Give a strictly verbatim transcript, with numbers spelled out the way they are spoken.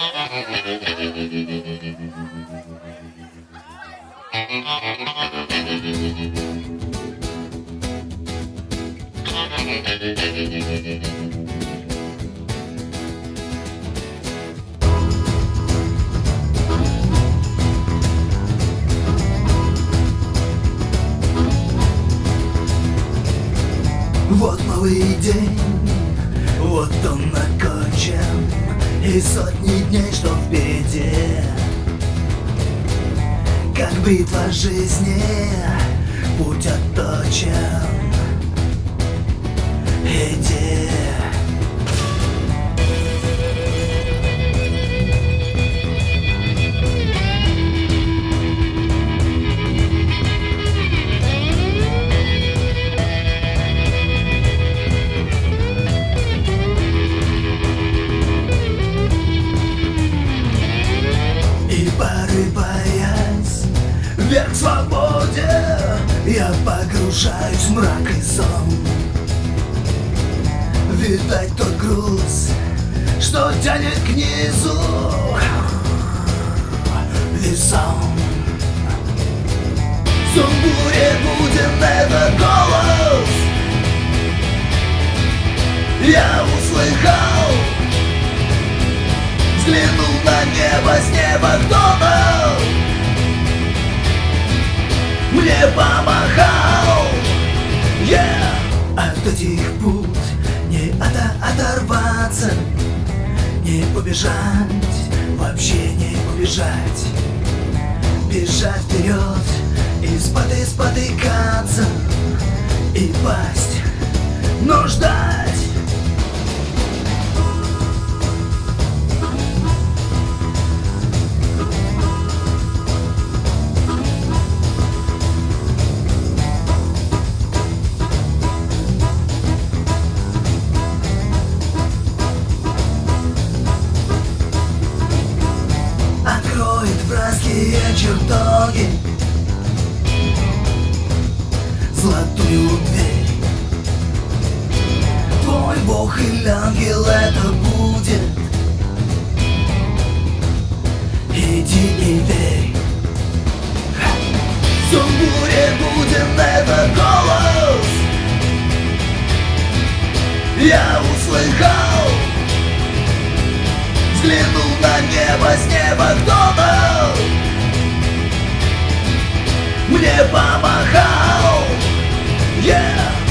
Вот новый день, вот он окончен, и сотни дней, что впереди. Как битва жизни, путь отточен. Иди. Вверх к свободе я погружаюсь в мрак и сон. Видать тот груз, что тянет к низу весом. В сумбуре будем этот голос я услыхал. Взглянул на небо, с неба кто-то мне помахал. Yeah. От этих пут не ото оторваться, не убежать, вообще не убежать. Бежать вперед, из-под спотыкаться и пасть, но ждать. Вражеские чертоги, золотую дверь. Твой Бог или ангел это будет. Иди и верь. В сумбуре будем этот голос я услыхал. Взглянул на небо, с неба кто-то мне помахал. Yeah.